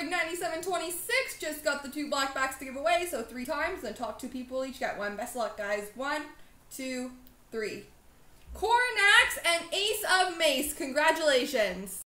Greg 9726 just got the 2 black packs to give away, so 3 times. The top 2 people each get 1. Best of luck, guys. 1, 2, 3. Coronax and Ace of Mace. Congratulations.